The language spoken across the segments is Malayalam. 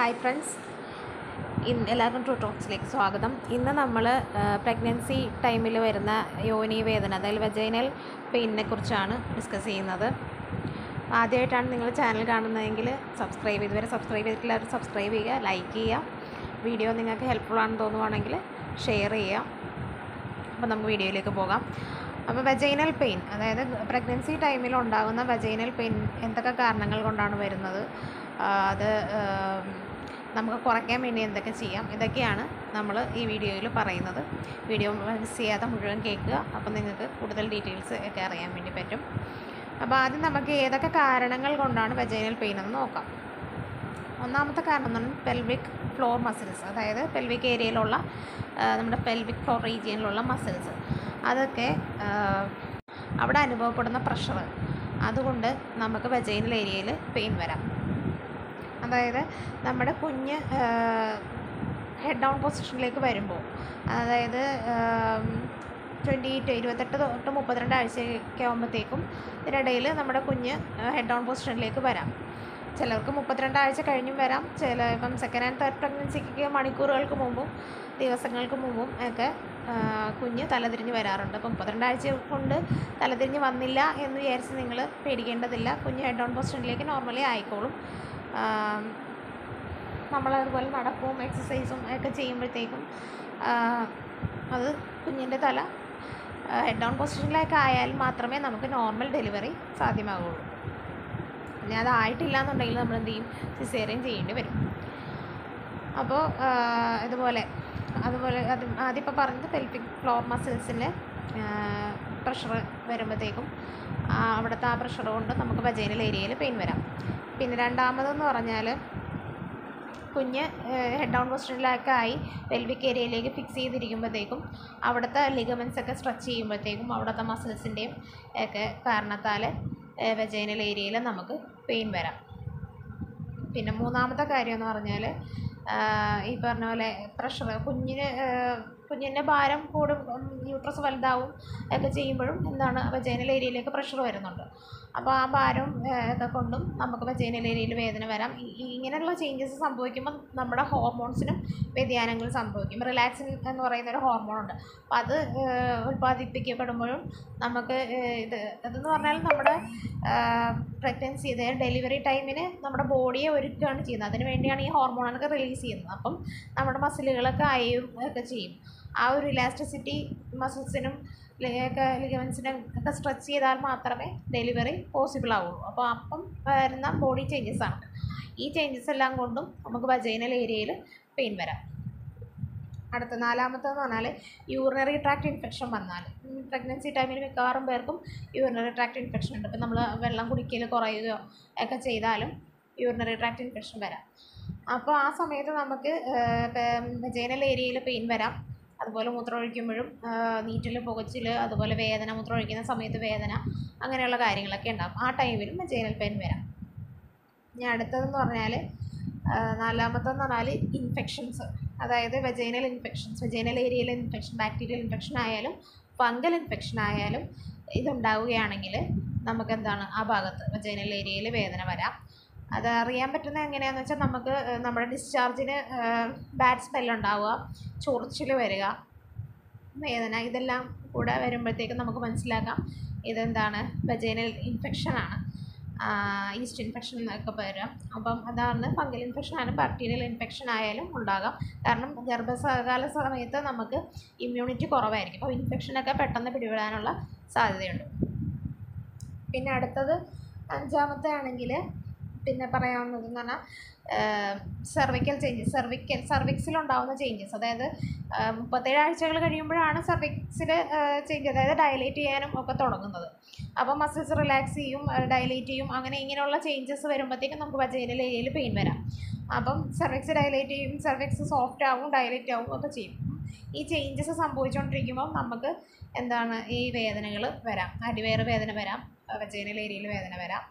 ഹായ് ഫ്രണ്ട്സ്, എല്ലാവർക്കും ട്രൂ ടോക്സിലേക്ക് സ്വാഗതം. ഇന്ന് നമ്മൾ പ്രഗ്നൻസി ടൈമിൽ വരുന്ന യോനി വേദന, അതായത് വെജൈനൽ പെയിനിനെ കുറിച്ചാണ് ഡിസ്കസ് ചെയ്യുന്നത്. ആദ്യമായിട്ടാണ് നിങ്ങൾ ചാനൽ കാണുന്നതെങ്കിൽ ഇതുവരെ സബ്സ്ക്രൈബ് ചെയ്തിട്ടില്ല, സബ്സ്ക്രൈബ് ചെയ്യുക, ലൈക്ക് ചെയ്യുക. വീഡിയോ നിങ്ങൾക്ക് ഹെൽപ്ഫുൾ ആണെന്ന് തോന്നുവാണെങ്കിൽ ഷെയർ ചെയ്യുക. അപ്പോൾ നമുക്ക് വീഡിയോയിലേക്ക് പോകാം. അപ്പോൾ വെജൈനൽ പെയിൻ, അതായത് പ്രഗ്നൻസി ടൈമിൽ ഉണ്ടാകുന്ന വെജൈനൽ പെയിൻ എന്തൊക്കെ കാരണങ്ങൾ കൊണ്ടാണ് വരുന്നത്, അത് നമുക്ക് കുറയ്ക്കാൻ വേണ്ടി എന്തൊക്കെ ചെയ്യാം, ഇതൊക്കെയാണ് നമ്മൾ ഈ വീഡിയോയിൽ പറയുന്നത്. വീഡിയോ മിസ് ചെയ്യാതെ മുഴുവൻ കേൾക്കുക, അപ്പോൾ നിങ്ങൾക്ക് കൂടുതൽ ഡീറ്റെയിൽസ് ഒക്കെ അറിയാൻ വേണ്ടി പറ്റും. അപ്പോൾ ആദ്യം നമുക്ക് ഏതൊക്കെ കാരണങ്ങൾ കൊണ്ടാണ് വെജൈനൽ പെയിൻ എന്ന് നോക്കാം. ഒന്നാമത്തെ കാരണം എന്ന് പറഞ്ഞാൽ പെൽവിക് ഫ്ലോർ മസിൽസ്, അതായത് പെൽവിക് ഏരിയയിലുള്ള നമ്മുടെ പെൽവിക് ഫ്ലോർ റീജിയനിലുള്ള മസിൽസ്, അതൊക്കെ അവിടെ അനുഭവപ്പെടുന്ന പ്രഷർ, അതുകൊണ്ട് നമുക്ക് വെജൈനൽ ഏരിയയിൽ പെയിൻ വരാം. അതായത് നമ്മുടെ കുഞ്ഞ് ഹെഡ് ഡൗൺ പൊസിഷനിലേക്ക് വരുമ്പോൾ, അതായത് 28 തൊട്ട് 32 ആഴ്ചയൊക്കെ ആകുമ്പോഴത്തേക്കും ഇതിനിടയിൽ നമ്മുടെ കുഞ്ഞ് ഹെഡ് ഡൗൺ പൊസിഷനിലേക്ക് വരാം. ചിലർക്ക് 32 ആഴ്ച കഴിഞ്ഞും വരാം. ഇപ്പം സെക്കൻഡ് ആൻഡ് തേർഡ് പ്രഗ്നൻസിക്ക് മണിക്കൂറുകൾക്ക് മുമ്പും ദിവസങ്ങൾക്ക് മുമ്പും ഒക്കെ കുഞ്ഞ് തലതിരിഞ്ഞ് വരാറുണ്ട്. അപ്പം 32 ആഴ്ച കൊണ്ട് തലതിരിഞ്ഞ് വന്നില്ല എന്ന് വിചാരിച്ച് നിങ്ങൾ പേടിക്കേണ്ടതില്ല. കുഞ്ഞ് ഹെഡ് ഡൗൺ പൊസിഷനിലേക്ക് നോർമലി ആയിക്കോളും. നമ്മളതുപോലെ നടക്കുകയും എക്സസൈസും ഒക്കെ ചെയ്യുമ്പോഴത്തേക്കും അത് കുഞ്ഞിൻ്റെ തല ഹെഡ് ഡൗൺ പൊസിഷനിലേക്ക് ആയാൽ മാത്രമേ നമുക്ക് നോർമൽ ഡെലിവറി സാധ്യമാകുള്ളൂ. പിന്നെ അതായിട്ടില്ല എന്നുണ്ടെങ്കിൽ നമ്മൾ എന്ത് ചെയ്യും, സിസേറിയൻ ചെയ്യേണ്ടി വരും. അപ്പോൾ അതുപോലെ ആദ്യം ഇപ്പോൾ പറഞ്ഞത് പെൽവിക് ഫ്ലോർ മസിൽസിൻ്റെ പ്രഷർ വരുമ്പോഴത്തേക്കും അവിടുത്തെ ആ പ്രഷർ കൊണ്ട് നമുക്ക് വെജൈനൽ ഏരിയയിൽ പെയിൻ വരാം. പിന്നെ രണ്ടാമതെന്ന് പറഞ്ഞാൽ കുഞ്ഞ് ഹെഡ് ഡൗൺ പൊസിഷനിലേക്കായി പെൽവിക് ഏരിയയിലേക്ക് ഫിക്സ് ചെയ്തിരിക്കുമ്പോഴത്തേക്കും അവിടുത്തെ ലിഗമെൻറ്റ്സ് ഒക്കെ സ്ട്രെച്ച് ചെയ്യുമ്പോഴത്തേക്കും അവിടുത്തെ മസിൽസിൻ്റെയും ഒക്കെ കാരണത്താൽ വെജൈനൽ ഏരിയയിൽ നമുക്ക് പെയിൻ വരാം. പിന്നെ മൂന്നാമത്തെ കാര്യം എന്ന് പറഞ്ഞാൽ ഈ പറഞ്ഞ പോലെ പ്രഷർ, കുഞ്ഞിൻ്റെ ഭാരം കൂടും, യൂട്രസ് വലുതാവും ഒക്കെ ചെയ്യുമ്പോഴും എന്താണ് വെജൈനൽ ഏരിയയിലേക്ക് പ്രഷർ വരുന്നുണ്ട്. അപ്പോൾ ആ ഭാരം ഒക്കെ കൊണ്ടും നമുക്ക് വെജൈനൽ ഏരിയയിൽ വേദന വരാം. ഇങ്ങനെയുള്ള ചേഞ്ചസ് സംഭവിക്കുമ്പോൾ നമ്മുടെ ഹോർമോൺസിനും വ്യതിയാനങ്ങൾ സംഭവിക്കും. റിലാക്സിൻ എന്ന് പറയുന്ന ഒരു ഹോർമോണുണ്ട്. അപ്പോൾ അത് ഉൽപ്പാദിപ്പിക്കപ്പെടുമ്പോഴും നമുക്ക് അതെന്ന് പറഞ്ഞാൽ നമ്മുടെ പ്രഗ്നൻസി, അതായത് ഡെലിവറി ടൈമിന് നമ്മുടെ ബോഡിയെ ഒരുക്കുകയാണ് ചെയ്യുന്നത്. അതിന് വേണ്ടിയാണ് ഈ ഹോർമോണൊക്കെ റിലീസ് ചെയ്യുന്നത്. അപ്പം നമ്മുടെ മസിലുകളൊക്കെ അയയും ഒക്കെ ചെയ്യും. ആ ഒരു ഇലാസ്റ്റിസിറ്റി മസിൽസിനും ലിഗമെൻസിനും ഒക്കെ സ്ട്രെച്ച് ചെയ്താൽ മാത്രമേ ഡെലിവറി പോസിബിൾ ആവുള്ളൂ. അപ്പോൾ അപ്പം വരുന്ന ബോഡി ചേഞ്ചസ് ആണ്. ഈ ചേഞ്ചസ് എല്ലാം കൊണ്ടും നമുക്ക് വജൈനൽ ഏരിയയിൽ പെയിൻ വരാം. അടുത്ത നാലാമത്തെന്ന് പറഞ്ഞാൽ യൂറിനറി ട്രാക്ട് ഇൻഫെക്ഷൻ വന്നാൽ, പ്രഗ്നൻസി ടൈമിൽ മിക്കവാറും പേർക്കും യൂറിനറി ട്രാക്ട് ഇൻഫെക്ഷൻ ഉണ്ട്. ഇപ്പം നമ്മൾ വെള്ളം കുടിക്കൽ കുറയുകയോ ഒക്കെ ചെയ്താലും യൂറിനറി ട്രാക്ട് ഇൻഫെക്ഷൻ വരാം. അപ്പോൾ ആ സമയത്ത് നമുക്ക് വെജൈനൽ ഏരിയയിൽ പെയിൻ വരാം. അതുപോലെ മൂത്രമൊഴിക്കുമ്പോഴും നീറ്റൽ, പുകച്ചിൽ, അതുപോലെ വേദന, മൂത്രമൊഴിക്കുന്ന സമയത്ത് വേദന, അങ്ങനെയുള്ള കാര്യങ്ങളൊക്കെ ഉണ്ടാകും. ആ ടൈമിലും വെജൈനൽ പെയിൻ വരാം. ഇനി അടുത്തതെന്ന് പറഞ്ഞാൽ നാലാമത്തെന്ന് പറഞ്ഞാൽ ഇൻഫെക്ഷൻസ്, അതായത് വെജൈനൽ ഇൻഫെക്ഷൻസ്, വെജൈനൽ ഏരിയയിലെ ഇൻഫെക്ഷൻ, ബാക്ടീരിയൽ ഇൻഫെക്ഷൻ ആയാലും ഫംഗൽ ഇൻഫെക്ഷൻ ആയാലും ഇതുണ്ടാവുകയാണെങ്കിൽ നമുക്കെന്താണ് ആ ഭാഗത്ത് വെജൈനൽ ഏരിയയിൽ വേദന വരാം. അത് അറിയാൻ പറ്റുന്നത് എങ്ങനെയാണെന്ന് വെച്ചാൽ നമുക്ക് നമ്മുടെ ഡിസ്ചാർജിന് ബാഡ് സ്മെല്ലുണ്ടാവുക, ചൊറിച്ചിൽ വരിക, വേദന, ഇതെല്ലാം കൂടെ വരുമ്പോഴത്തേക്കും നമുക്ക് മനസ്സിലാക്കാം ഇതെന്താണ് വെജൈനൽ ഇൻഫെക്ഷനാണ്. ഈസ്റ്റ് ഇൻഫെക്ഷൻ എന്നൊക്കെ വരാം. അപ്പം അതാണ് ഫംഗൽ ഇൻഫെക്ഷൻ ആയാലും ബാക്ടീരിയൽ ഇൻഫെക്ഷൻ ആയാലും ഉണ്ടാകാം. കാരണം ഗർഭകാല സമയത്ത് നമുക്ക് ഇമ്മ്യൂണിറ്റി കുറവായിരിക്കും. അപ്പോൾ ഇൻഫെക്ഷനൊക്കെ പെട്ടെന്ന് പിടിപെടാനുള്ള സാധ്യതയുണ്ട്. പിന്നെ അടുത്തത് അഞ്ചാമത്തെ ആണെങ്കിൽ പിന്നെ പറയാവുന്നതെന്ന് പറഞ്ഞാൽ സെർവിക്കൽ ചേഞ്ചസ്, സർവിക്സിലുണ്ടാകുന്ന ചേഞ്ചസ്, അതായത് 37 ആഴ്ചകൾ കഴിയുമ്പോഴാണ് സർവിക്സിൽ ചേഞ്ച്, അതായത് ഡയലേറ്റ് ചെയ്യാനും ഒക്കെ തുടങ്ങുന്നത്. അപ്പോൾ മസിൽസ് റിലാക്സ് ചെയ്യും, ഡയലേറ്റ് ചെയ്യും, അങ്ങനെ ഇങ്ങനെയുള്ള ചേഞ്ചസ് വരുമ്പോഴത്തേക്കും നമുക്ക് വജൈനൽ ഏരിയയിൽ പെയിൻ വരാം. അപ്പം സർവിക്സ് ഡയലേറ്റ് ചെയ്യും, സർവിക്സ് സോഫ്റ്റ് ആവും, ഡയലേറ്റ് ആവും ഒക്കെ ചെയ്യും. ഈ ചേഞ്ചസ് സംഭവിച്ചുകൊണ്ടിരിക്കുമ്പോൾ നമുക്ക് എന്താണ് ഈ വേദനകൾ വരാം, അടിവയറ് വേദന വരാം, വജൈനൽ ഏരിയയിൽ വേദന വരാം.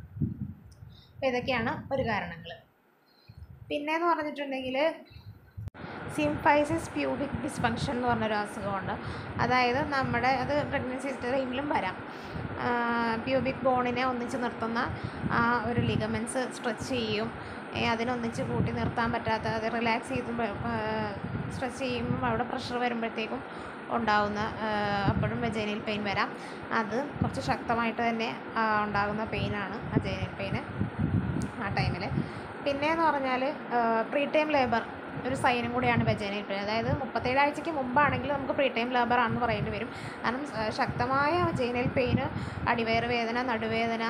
അപ്പോൾ ഇതൊക്കെയാണ് ഒരു കാരണങ്ങൾ. പിന്നെയെന്ന് പറഞ്ഞിട്ടുണ്ടെങ്കിൽ സിംഫൈസിസ് പ്യൂബിക് ഡിസ്ഫങ്ഷൻ എന്ന് പറഞ്ഞൊരു അസുഖമുണ്ട്. അതായത് അത് പ്രഗ്നൻസി ടൈമിലും വരാം. പ്യൂബിക് ബോണിനെ ഒന്നിച്ച് നിർത്തുന്ന ആ ഒരു ലിഗമെൻറ്റ്സ് സ്ട്രെച്ച് ചെയ്യും, അതിനൊന്നിച്ച് കൂട്ടി നിർത്താൻ പറ്റാത്ത, അത് റിലാക്സ് ചെയ്ത് സ്ട്രെച്ച് ചെയ്യുമ്പോൾ അവിടെ പ്രഷർ വരുമ്പോഴത്തേക്കും ഉണ്ടാകുന്ന അപ്പോഴും വെജൈനൽ പെയിൻ വരാം. അത് കുറച്ച് ശക്തമായിട്ട് തന്നെ ഉണ്ടാകുന്ന പെയിനാണ് വെജൈനൽ പെയിന് ആ ടൈമിൽ. പിന്നെയെന്ന് പറഞ്ഞാൽ പ്രീ ടൈം ലേബർ ഒരു സൈനും കൂടിയാണ് വെജൈനൽ പെയിൻ. അതായത് 37 ആഴ്ചയ്ക്ക് മുമ്പാണെങ്കിൽ നമുക്ക് പ്രീ ടൈം ലേബർ ആണെന്ന് പറയേണ്ടി വരും. കാരണം ശക്തമായ വെജൈനൽ പെയിന്, അടിവയറ് വേദന, നടുവേദന,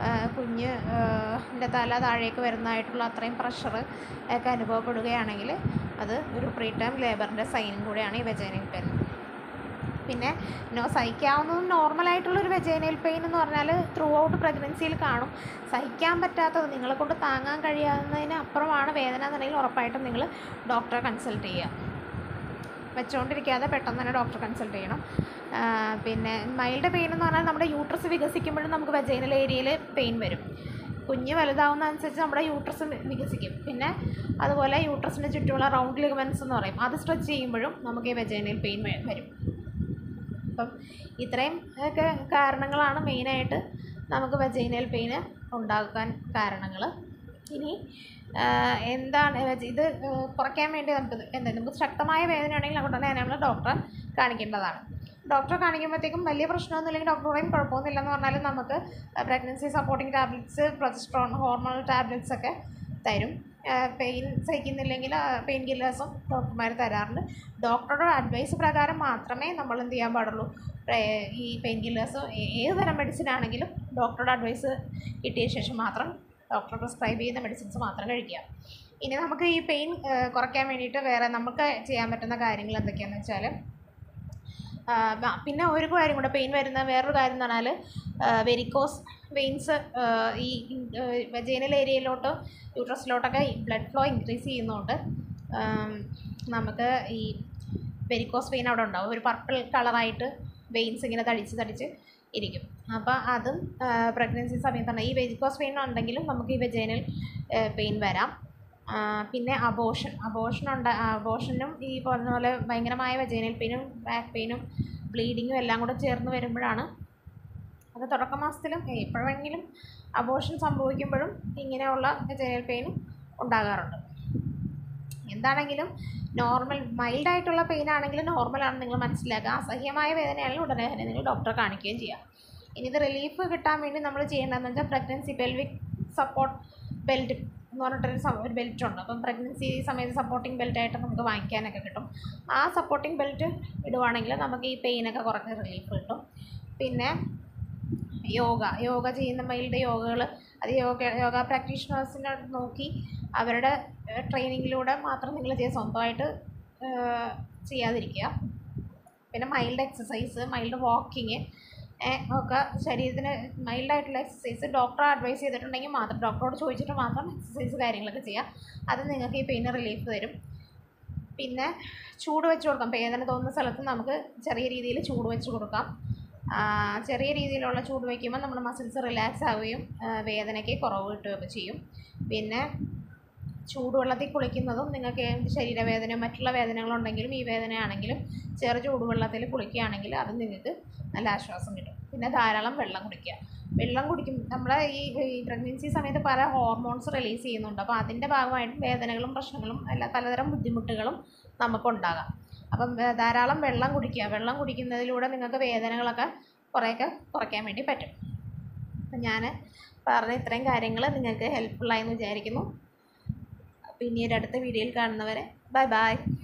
കുഞ്ഞിൻ്റെ തല താഴേക്ക് വരുന്നതായിട്ടുള്ള അത്രയും പ്രഷർ ഒക്കെ അനുഭവപ്പെടുകയാണെങ്കിൽ അത് ഒരു പ്രീ ടൈം ലേബറിൻ്റെ സൈനും കൂടിയാണ് ഈ വെജൈനൽ പെയിൻ. പിന്നെ സഹിക്കാവുന്നതും നോർമലായിട്ടുള്ളൊരു വെജൈനൽ പെയിൻ എന്ന് പറഞ്ഞാൽ ത്രൂ ഔട്ട് പ്രഗ്നൻസിയിൽ കാണും. സഹിക്കാൻ പറ്റാത്തത്, നിങ്ങളെ കൊണ്ട് താങ്ങാൻ കഴിയാവുന്നതിന് അപ്പുറമാണ് വേദന എന്നുണ്ടെങ്കിൽ ഉറപ്പായിട്ടും നിങ്ങൾ ഡോക്ടറെ കൺസൾട്ട് ചെയ്യുക. വെച്ചുകൊണ്ടിരിക്കാതെ പെട്ടെന്ന് തന്നെ ഡോക്ടറെ കൺസൾട്ട് ചെയ്യണം. പിന്നെ മൈൽഡ് പെയിൻ എന്ന് പറഞ്ഞാൽ നമ്മുടെ യൂട്രസ് വികസിക്കുമ്പോഴും നമുക്ക് വെജൈനൽ ഏരിയയിൽ പെയിൻ വരും. കുഞ്ഞ് വലുതാവുന്നതനുസരിച്ച് നമ്മുടെ യൂട്രസ് വികസിക്കും. പിന്നെ അതുപോലെ യൂട്രസിന് ചുറ്റുമുള്ള റൗണ്ട് ലിഗമെൻറ്റ്സ് എന്ന് പറയും, അത് സ്ട്രെച്ച് ചെയ്യുമ്പോഴും നമുക്ക് ഈ വെജൈനൽ പെയിൻ വരും. അപ്പം ഇത്രയും ഒക്കെ കാരണങ്ങളാണ് മെയിനായിട്ട് നമുക്ക് വെജൈനൽ പെയിന് ഉണ്ടാക്കാൻ കാരണങ്ങൾ. ഇനി എന്താണ് ഇത് കുറയ്ക്കാൻ വേണ്ടി നമുക്ക് ശക്തമായ വേദനയാണെങ്കിൽ അങ്ങോട്ട് തന്നെ നമ്മൾ ഡോക്ടറെ കാണിക്കേണ്ടതാണ്. ഡോക്ടറെ കാണിക്കുമ്പോഴത്തേക്കും വലിയ പ്രശ്നമൊന്നുമില്ലെങ്കിൽ ഡോക്ടർ പറയും കുഴപ്പമൊന്നുമില്ലെന്ന് പറഞ്ഞാലും നമുക്ക് pregnancy supporting tablets, progesterone, hormonal tablets ഒക്കെ തരും. പെയിൻ സഹിക്കുന്നില്ലെങ്കിൽ പെയിൻ കില്ലേഴ്സും ഡോക്ടർമാർ തരാറുണ്ട്. ഡോക്ടറുടെ അഡ്വൈസ് പ്രകാരം മാത്രമേ നമ്മൾ എന്ത് ചെയ്യാൻ പാടുള്ളൂ, ഈ പെയിൻ കില്ലേഴ്സ് ഏത് തരം മെഡിസിൻ ആണെങ്കിലും ഡോക്ടറുടെ അഡ്വൈസ് കിട്ടിയ ശേഷം മാത്രം ഡോക്ടർ പ്രിസ്ക്രൈബ് ചെയ്യുന്ന മെഡിസിൻസ് മാത്രം കഴിക്കുക. ഇനി നമുക്ക് ഈ പെയിൻ കുറയ്ക്കാൻ വേണ്ടിയിട്ട് വേറെ നമുക്ക് ചെയ്യാൻ പറ്റുന്ന കാര്യങ്ങൾ എന്തൊക്കെയാണെന്ന് വെച്ചാൽ, പിന്നെ ഒരു കാര്യം കൂടെ, പെയിൻ വരുന്ന വേറൊരു കാര്യം എന്ന് പറഞ്ഞാൽ വെരിക്കോസ് വെയിൻസ് ഈ വെജൈനൽ ഏരിയയിലോട്ട് യൂട്രസിലോട്ടൊക്കെ ബ്ലഡ് ഫ്ലോ ഇൻക്രീസ് ചെയ്യുന്നതുകൊണ്ട് നമുക്ക് ഈ വെരിക്കോസ് വെയിൻ അവിടെ ഉണ്ടാവും. ഒരു പർപ്പിൾ കളറായിട്ട് വെയിൻസ് ഇങ്ങനെ തടിച്ച് ഇരിക്കും. അപ്പോൾ അതും പ്രഗ്നൻസി സമയത്താണ്. ഈ വെരിക്കോസ് വെയിൻ ഉണ്ടെങ്കിലും നമുക്ക് ഈ വെജൈനൽ പെയിൻ വരാം. പിന്നെ അബോഷനും ഈ പറഞ്ഞ പോലെ ഭയങ്കരമായ വെജൈനൽ പെയിനും ബാക്ക് പെയിനും ബ്ലീഡിങ്ങും എല്ലാം കൂടെ ചേർന്ന് വരുമ്പോഴാണ്, അത് തുടക്കമാസത്തിലും എപ്പോഴെങ്കിലും അബോഷൻ സംഭവിക്കുമ്പോഴും ഇങ്ങനെയുള്ള വെജൈനൽ പെയിൻ ഉണ്ടാകാറുണ്ട്. എന്താണെങ്കിലും മൈൽഡായിട്ടുള്ള പെയിൻ ആണെങ്കിലും നോർമലാണെന്ന് നിങ്ങൾ മനസ്സിലാക്കുക. അസഹ്യമായ വേദനയാണെങ്കിൽ ഉടനെ തന്നെ നിങ്ങൾ ഡോക്ടറെ കാണിക്കുകയും ചെയ്യുക. ഇനി ഇത് റിലീഫ് കിട്ടാൻ വേണ്ടി നമ്മൾ ചെയ്യേണ്ടതെന്ന് വെച്ചാൽ പ്രഗ്നൻസി പെൽവിക് സപ്പോർട്ട് ബെൽറ്റ് എന്ന് പറഞ്ഞിട്ടൊരു ബെൽറ്റ് ഉണ്ട്. അപ്പം പ്രഗ്നൻസി സമയത്ത് സപ്പോർട്ടിങ് ബെൽറ്റായിട്ട് നമുക്ക് വാങ്ങിക്കാനൊക്കെ കിട്ടും. ആ സപ്പോർട്ടിങ് ബെൽറ്റ് ഇടുവാണെങ്കിൽ നമുക്ക് ഈ പെയിനൊക്കെ കുറച്ച് റിലീഫ് കിട്ടും. പിന്നെ യോഗ ചെയ്യുന്ന മൈൽഡ് യോഗകൾ, അത് യോഗ പ്രാക്ടീഷണേഴ്സിനെ നോക്കി അവരുടെ ട്രെയിനിങ്ങിലൂടെ മാത്രം നിങ്ങൾ സ്വന്തമായിട്ട് ചെയ്യാതിരിക്കുക. പിന്നെ മൈൽഡ് എക്സസൈസ്, മൈൽഡ് വാക്കിങ് ഒക്കെ ശരീരത്തിന് മൈൽഡായിട്ടുള്ള എക്സസൈസ് ഡോക്ടർ അഡ്വൈസ് ചെയ്തിട്ടുണ്ടെങ്കിൽ മാത്രം, ഡോക്ടറോട് ചോദിച്ചിട്ട് മാത്രം എക്സസൈസ് കാര്യങ്ങളൊക്കെ ചെയ്യുക. അത് നിങ്ങൾക്ക് ഈ പെയിന് റിലീഫ് തരും. പിന്നെ ചൂട് വെച്ച് കൊടുക്കാം. വേദന തോന്നുന്ന സ്ഥലത്ത് നമുക്ക് ചെറിയ രീതിയിൽ ചൂട് വെച്ച് കൊടുക്കാം. ചെറിയ രീതിയിലുള്ള ചൂട് വയ്ക്കുമ്പോൾ നമ്മുടെ മസിൽസ് റിലാക്സ് ആവുകയും വേദനയ്ക്ക് കുറവ് കിട്ടുകയൊക്കെ ചെയ്യും. പിന്നെ ചൂടുവെള്ളത്തിൽ കുളിക്കുന്നതും നിങ്ങൾക്ക് ശരീരവേദനയോ മറ്റുള്ള വേദനകളുണ്ടെങ്കിലും ഈ വേദനയാണെങ്കിലും ചൂടുവെള്ളത്തിൽ കുളിക്കുകയാണെങ്കിൽ അത് നിങ്ങൾക്ക് നല്ല ആശ്വാസം കിട്ടും. പിന്നെ ധാരാളം വെള്ളം കുടിക്കും. നമ്മുടെ ഈ പ്രഗ്നൻസി സമയത്ത് പല ഹോർമോൺസ് റിലീസ് ചെയ്യുന്നുണ്ട്. അപ്പോൾ അതിൻ്റെ ഭാഗമായിട്ടും വേദനകളും പ്രശ്നങ്ങളും പലതരം ബുദ്ധിമുട്ടുകളും നമുക്കുണ്ടാകാം. അപ്പം ധാരാളം വെള്ളം കുടിക്കുക. വെള്ളം കുടിക്കുന്നതിലൂടെ നിങ്ങൾക്ക് വേദനകളൊക്കെ കുറേയൊക്കെ കുറയ്ക്കാൻ വേണ്ടി പറ്റും. അപ്പം ഞാൻ പറഞ്ഞ ഇത്രയും കാര്യങ്ങൾ നിങ്ങൾക്ക് ഹെൽപ്ഫുള്ളായെന്ന് വിചാരിക്കുന്നു. പിന്നീട് അടുത്ത വീഡിയോയിൽ കാണുന്നവരെ ബൈ.